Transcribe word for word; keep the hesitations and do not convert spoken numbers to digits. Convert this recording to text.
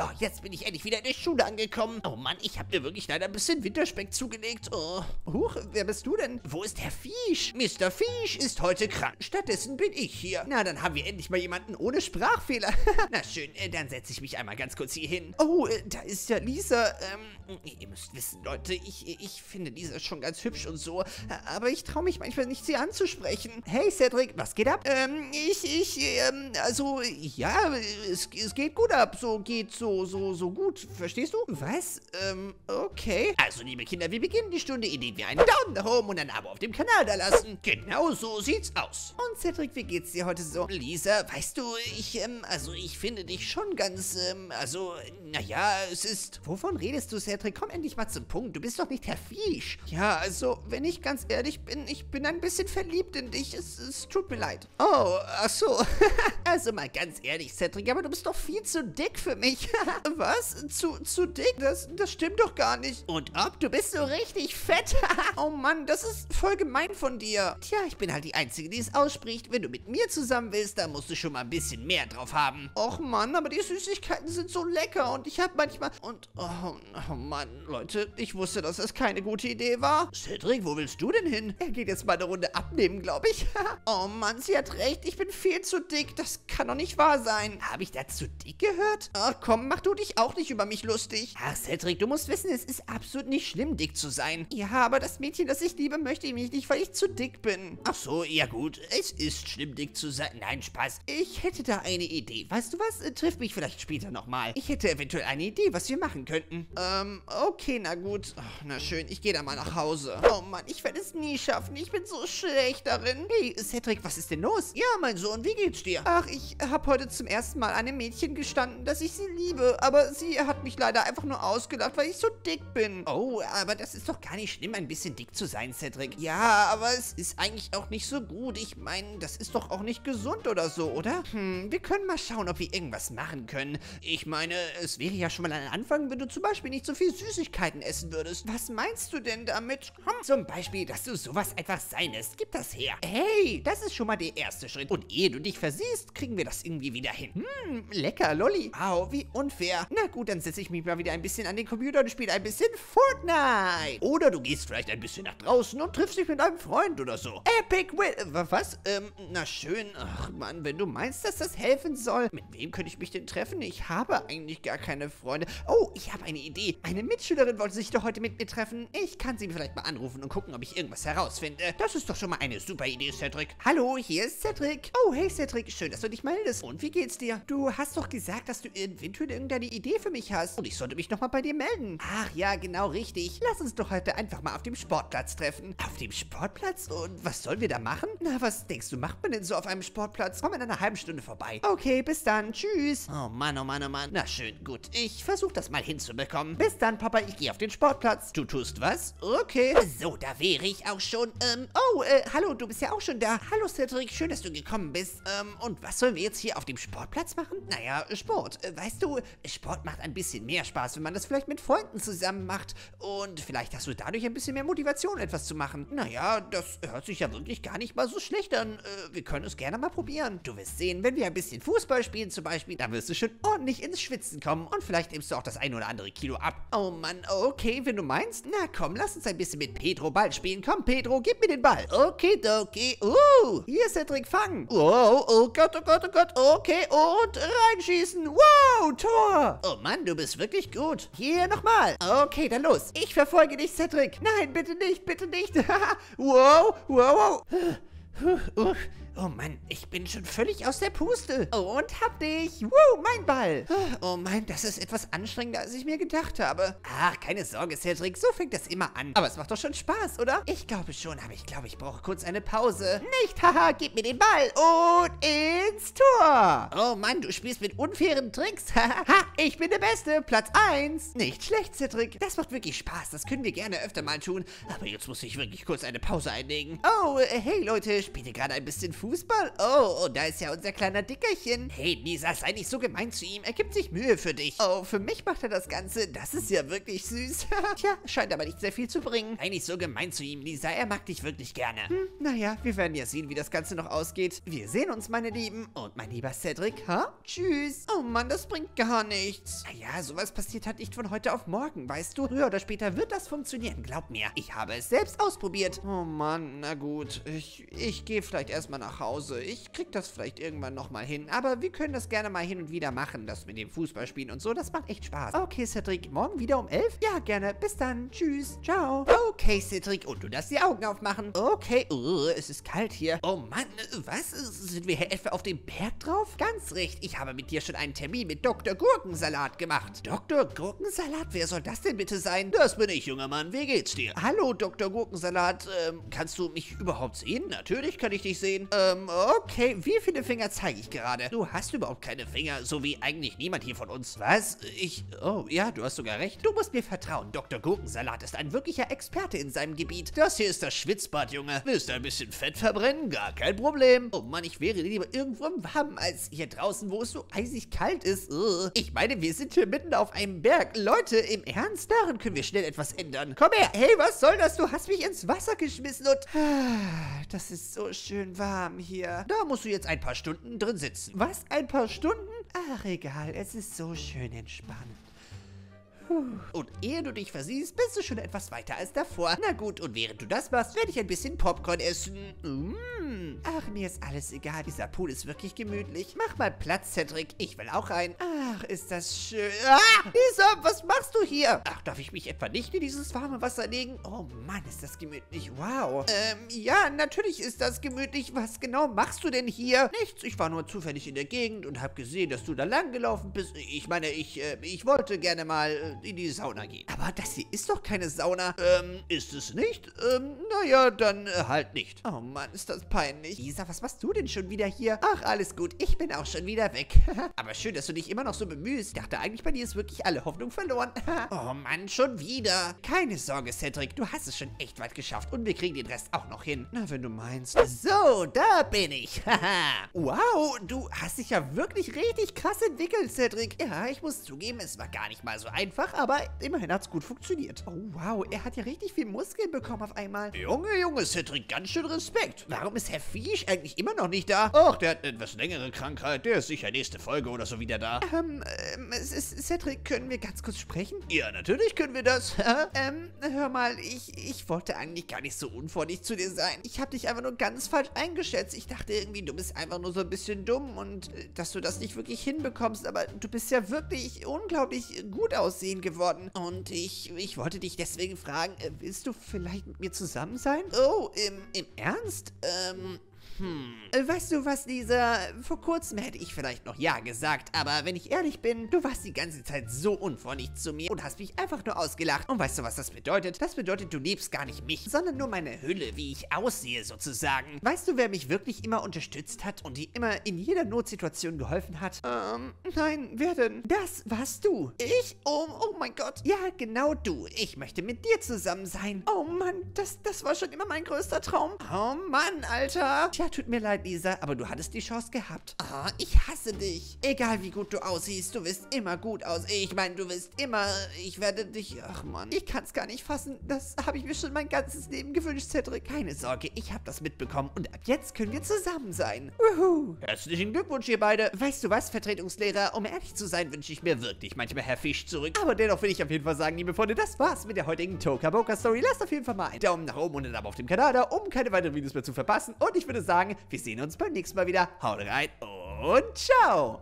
jetzt bin ich endlich wieder in der Schule angekommen. Oh Mann, ich habe mir wirklich leider ein bisschen Winterspeck zugelegt. Oh. Huch, wer bist du denn? Wo ist Herr Fisch? Mister Fisch ist heute krank. Stattdessen bin ich hier. Na, dann haben wir endlich mal jemanden ohne Sprachfehler. Na schön, äh, dann setze ich mich einmal ganz kurz hier hin. Oh, äh, da ist ja Lisa. Ähm, ihr müsst wissen, Leute, ich, ich finde Lisa schon ganz hübsch und so. Aber ich traue mich manchmal nicht, sie anzusprechen. Hey, Cedric, was geht ab? Ähm, ich, ich, ähm, also, ja, es, es geht gut ab. So, geht so, so, so gut. Verstehst du? Was? Ähm, okay. Also, liebe Kinder, wir beginnen die Stunde, indem wir einen Daumen nach oben und ein Abo auf dem Kanal da lassen. Genau so sieht's aus. Und Cedric, wie geht's dir heute so? Lisa, weißt du, ich, ähm, also, ich finde dich schon ganz, ähm, also, naja, es ist... Wovon redest du, Cedric? Komm endlich mal zum Punkt. Du bist doch nicht Herr Fisch. Ja, also, wenn ich ganz ehrlich bin, ich bin ein bisschen verliebt in dich. Es, es tut mir leid. Oh, ach so. Also, mal ganz ehrlich, Cedric, aber du bist doch viel zu dick für mich. Was? Zu, zu dick? Das, das stimmt doch gar nicht. Und ob? Du bist so richtig fett. Oh Mann, das ist voll gemein von dir. Tja, ich bin halt die Einzige, die es ausspricht. Wenn du mit mir zusammen willst, dann musst du schon mal ein bisschen mehr drauf haben. Och Mann, aber die Süßigkeiten sind so lecker und ich habe manchmal... Und, oh, oh Mann, Leute, ich wusste, dass das keine gute Idee war. Cedric, wo willst du denn hin? Er geht jetzt mal eine Runde abnehmen, glaube ich. Oh Mann, sie hat recht, ich bin viel zu dick. Das kann doch nicht wahr sein. Habe ich da zu dick gehört? Ach komm, mach du dich auch nicht über mich lustig. Ach, Cedric, du musst wissen, es ist absolut nicht schlimm, dick zu sein. Ja, aber das Mädchen, das ich liebe, möchte mich nicht, weil ich zu dick bin. Ach so, ja gut, es ist schlimm, dick zu sein. Nein, Spaß. Ich hätte da eine Idee. Weißt du was? Triff mich vielleicht später nochmal. Ich hätte eventuell eine Idee, was wir machen könnten. Ähm, okay, na gut. Ach, na schön, ich gehe da mal nach Hause. Oh Mann, ich werde es nie schaffen. Ich bin so schlecht darin. Hey, Cedric, was ist denn los? Ja, mein Sohn, wie geht's dir? Ach, ich habe heute zum ersten Mal einem Mädchen gestanden, dass ich sie liebe. Aber sie hat mich leider einfach nur ausgelacht, weil ich so dick bin. Oh, aber das ist doch gar nicht schlimm, ein bisschen dick zu sein, Cedric. Ja, aber es ist eigentlich auch nicht so gut. Ich meine, das ist doch auch nicht gesund oder so, oder? Hm, wir können mal schauen, ob wir irgendwas machen können. Ich meine, es wäre ja schon mal ein Anfang, wenn du zum Beispiel nicht so viel Süßigkeiten essen würdest. Was meinst du denn damit? Hm, zum Beispiel, dass du sowas einfach sein lässt. Gib das her. Hey, das ist schon mal der erste Schritt. Und ehe du dich versiehst, kriegen wir das irgendwie wieder hin. Hm, lecker, Lolli. Wow, wie unfair. Na gut, dann setze ich mich mal wieder ein bisschen an den Computer und spiele ein bisschen Fortnite. Oder du gehst vielleicht ein bisschen nach draußen und triffst dich mit einem Freund oder so. Epic Win. Äh, was? Ähm, na schön. Ach Mann, wenn du meinst, dass das helfen soll. Mit wem könnte ich mich denn treffen? Ich habe eigentlich gar keine Freunde. Oh, ich habe eine Idee. Eine Mitschülerin wollte sich doch heute mit mir treffen. Ich kann sie vielleicht mal anrufen und gucken, ob ich irgendwas herausfinde. Das ist doch schon mal eine super Idee, Cedric. Hallo, hier ist Cedric. Oh, hey Cedric, schön, dass du dich meldest. Und wie geht's dir? Du hast doch gesagt, dass du eventuell irgendeine Idee für mich hast. Und ich sollte mich nochmal bei dir melden. Ach ja, genau richtig. Lass uns doch heute einfach mal auf dem Sportplatz treffen. Auf dem Sportplatz? Und was sollen wir da machen? Na, was denkst du, macht man denn so auf einem Sportplatz? Komm in einer halben Stunde vorbei. Okay, bis dann. Tschüss. Oh Mann, oh Mann, oh Mann. Na schön, gut. Ich versuche das mal hinzubekommen. Bis dann, Papa. Ich gehe auf den Sportplatz. Du tust was? Okay. So, da wäre ich auch schon. Ähm, oh, äh, hallo, du bist ja auch schon da. Hallo, Cedric. Schön, dass du gekommen bist. Ähm, und was sollen wir jetzt hier auf dem Sportplatz machen? Naja, Sport. Äh, weißt du, Sport macht ein bisschen mehr Spaß, wenn man das vielleicht mit Freunden zusammen macht. Und vielleicht hast du dadurch ein bisschen mehr Motivation, etwas zu machen. Naja, das hört sich ja wirklich gar nicht mal so schlecht an. Äh, wir können es gerne mal probieren. Du wirst sehen, wenn wir ein bisschen Fußball spielen zum Beispiel, dann wirst du schon ordentlich ins Schwitzen kommen. Und vielleicht nimmst du auch das ein oder andere Kilo ab. Oh Mann, okay, wenn du meinst. Na komm, lass uns ein bisschen mit Pedro Ball spielen. Komm, Pedro, gib mir den Ball. Okay, okay. Uh, hier ist Cedric, fangen. Wow, oh Gott, oh Gott, oh Gott. Okay, und reinschießen. Wow, Tor. Oh Mann, du bist wirklich gut. Hier nochmal. Okay, dann los. Ich verfolge dich, Cedric. Nein, bitte nicht, bitte nicht. Wow, wow, wow. Oh Mann, ich bin schon völlig aus der Puste. Und hab dich. Woo, mein Ball. Oh Mann, das ist etwas anstrengender, als ich mir gedacht habe. Ach, keine Sorge, Cedric, so fängt das immer an. Aber es macht doch schon Spaß, oder? Ich glaube schon, aber ich glaube, ich brauche kurz eine Pause. Nicht, haha, gib mir den Ball und ins Tor. Oh Mann, du spielst mit unfairen Tricks. Ha, ich bin der Beste. Platz eins. Nicht schlecht, Cedric. Das macht wirklich Spaß. Das können wir gerne öfter mal tun. Aber jetzt muss ich wirklich kurz eine Pause einlegen. Oh, hey Leute, spielt ihr gerade ein bisschen Fußball? Oh, oh, da ist ja unser kleiner Dickerchen. Hey, Lisa, sei nicht so gemein zu ihm. Er gibt sich Mühe für dich. Oh, für mich macht er das Ganze. Das ist ja wirklich süß. Tja, scheint aber nicht sehr viel zu bringen. Sei nicht so gemein zu ihm, Lisa. Er mag dich wirklich gerne. Hm, naja, wir werden ja sehen, wie das Ganze noch ausgeht. Wir sehen uns, meine Lieben. Und mein lieber Cedric, ha? Tschüss. Oh Mann, das bringt gar nichts. Naja, sowas passiert halt nicht von heute auf morgen, weißt du? Früher oder später wird das funktionieren, glaub mir. Ich habe es selbst ausprobiert. Oh Mann, na gut. Ich, ich gehe vielleicht erstmal nach Hause. Ich krieg das vielleicht irgendwann nochmal hin. Aber wir können das gerne mal hin und wieder machen. Das mit dem Fußballspielen und so, das macht echt Spaß. Okay, Cedric, morgen wieder um elf? Ja, gerne. Bis dann. Tschüss. Ciao. Okay, Cedric, und du darfst die Augen aufmachen. Okay. Uh, es ist kalt hier. Oh Mann, was? Sind wir hier etwa auf dem Berg drauf? Ganz recht. Ich habe mit dir schon einen Termin mit Doktor Gurkensalat gemacht. Doktor Gurkensalat? Wer soll das denn bitte sein? Das bin ich, junger Mann. Wie geht's dir? Hallo, Doktor Gurkensalat. Ähm, kannst du mich überhaupt sehen? Natürlich kann ich dich sehen. Ähm, okay. Wie viele Finger zeige ich gerade? Du hast überhaupt keine Finger, so wie eigentlich niemand hier von uns. Was? Ich... Oh, ja, du hast sogar recht. Du musst mir vertrauen. Doktor Gurkensalat ist ein wirklicher Experte in seinem Gebiet. Das hier ist das Schwitzbad, Junge. Willst du ein bisschen Fett verbrennen? Gar kein Problem. Oh Mann, ich wäre lieber irgendwo im Warmen als hier draußen, wo es so eisig kalt ist. Ugh. Ich meine, wir sind hier mitten auf einem Berg. Leute, im Ernst? Daran können wir schnell etwas ändern. Komm her. Hey, was soll das? Du hast mich ins Wasser geschmissen und... Das ist so schön warm hier. Da musst du jetzt ein paar Stunden drin sitzen. Was? Ein paar Stunden? Ach, egal. Es ist so schön entspannend. Und ehe du dich versiehst, bist du schon etwas weiter als davor. Na gut, und während du das machst, werde ich ein bisschen Popcorn essen. Mm. Ach, mir ist alles egal. Dieser Pool ist wirklich gemütlich. Mach mal Platz, Cedric. Ich will auch rein. Ach, ist das schön. Ah, Lisa, was machst du hier? Ach, darf ich mich etwa nicht in dieses warme Wasser legen? Oh Mann, ist das gemütlich. Wow. Ähm, ja, natürlich ist das gemütlich. Was genau machst du denn hier? Nichts, ich war nur zufällig in der Gegend und habe gesehen, dass du da lang gelaufen bist. Ich meine, ich, äh, ich wollte gerne mal... Äh, in die Sauna gehen. Aber das hier ist doch keine Sauna. Ähm, ist es nicht? Ähm, naja, dann äh, halt nicht. Oh Mann, ist das peinlich. Lisa, was machst du denn schon wieder hier? Ach, alles gut, ich bin auch schon wieder weg. Aber schön, dass du dich immer noch so bemühst. Ich dachte eigentlich, bei dir ist wirklich alle Hoffnung verloren. Oh Mann, schon wieder. Keine Sorge, Cedric, du hast es schon echt weit geschafft und wir kriegen den Rest auch noch hin. Na, wenn du meinst. So, da bin ich. Wow, du hast dich ja wirklich richtig krass entwickelt, Cedric. Ja, ich muss zugeben, es war gar nicht mal so einfach, aber immerhin hat es gut funktioniert. Oh, wow, er hat ja richtig viel Muskeln bekommen auf einmal. Junge, Junge, Cedric, ganz schön Respekt. Warum ist Herr Fisch eigentlich immer noch nicht da? Ach, der hat eine etwas längere Krankheit. Der ist sicher nächste Folge oder so wieder da. Ähm, ähm, Cedric, können wir ganz kurz sprechen? Ja, natürlich können wir das. ähm, hör mal, ich, ich wollte eigentlich gar nicht so unfreundlich zu dir sein. Ich habe dich einfach nur ganz falsch eingeschätzt. Ich dachte irgendwie, du bist einfach nur so ein bisschen dumm und äh, dass du das nicht wirklich hinbekommst, aber du bist ja wirklich unglaublich gut aussehen geworden. Und ich, ich wollte dich deswegen fragen, äh, willst du vielleicht mit mir zusammen sein? Oh, im, im Ernst? Ähm... Hm. Weißt du was, Lisa? Vor kurzem hätte ich vielleicht noch ja gesagt, aber wenn ich ehrlich bin, du warst die ganze Zeit so unfreundlich zu mir und hast mich einfach nur ausgelacht. Und weißt du, was das bedeutet? Das bedeutet, du liebst gar nicht mich, sondern nur meine Hülle, wie ich aussehe sozusagen. Weißt du, wer mich wirklich immer unterstützt hat und die immer in jeder Notsituation geholfen hat? Ähm, nein, wer denn? Das warst du. Ich? Oh, oh mein Gott. Ja, genau du. Ich möchte mit dir zusammen sein. Oh Mann, das, das war schon immer mein größter Traum. Oh Mann, Alter. Tja, tut mir leid, Lisa, aber du hattest die Chance gehabt. Ah, ich hasse dich. Egal wie gut du aussiehst, du wirst immer gut aus. Ich meine, du wirst immer... Ich werde dich... Ach Mann, ich kann es gar nicht fassen. Das habe ich mir schon mein ganzes Leben gewünscht, Cedric. Keine Sorge, ich habe das mitbekommen und ab jetzt können wir zusammen sein. Uhu. Herzlichen Glückwunsch, ihr beide. Weißt du was, Vertretungslehrer? Um ehrlich zu sein, wünsche ich mir wirklich manchmal Herr Fisch zurück. Aber dennoch will ich auf jeden Fall sagen, liebe Freunde, das war's mit der heutigen Toka Boca Story. Lasst auf jeden Fall mal einen Daumen nach oben und einen Abo auf dem Kanal da, um keine weiteren Videos mehr zu verpassen. Und ich würde sagen, wir sehen uns beim nächsten Mal wieder. Haut rein und ciao!